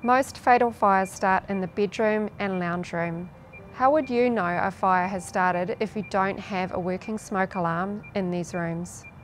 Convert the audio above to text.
Most fatal fires start in the bedroom and lounge room. How would you know a fire has started if you don't have a working smoke alarm in these rooms?